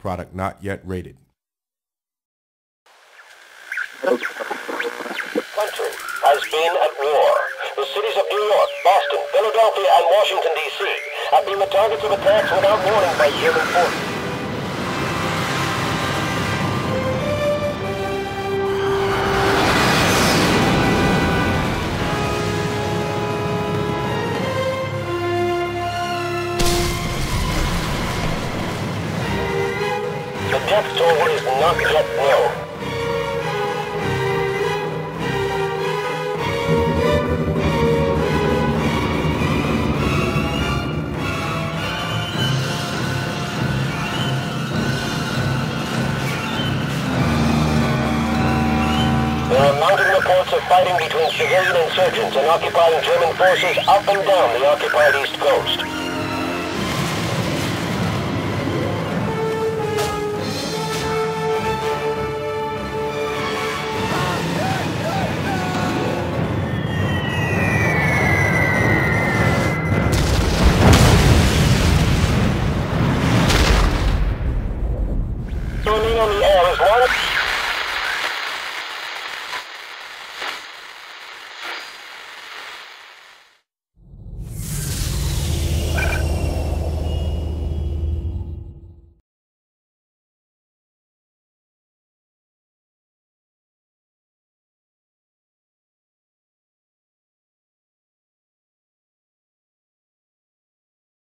Product not yet rated. Country has been at war. The cities of New York, Boston, Philadelphia, and Washington, D.C. have been the targets of attacks without warning by German forces. The death toll is not yet known. There are mounting reports of fighting between civilian insurgents and occupying German forces up and down the occupied East Coast.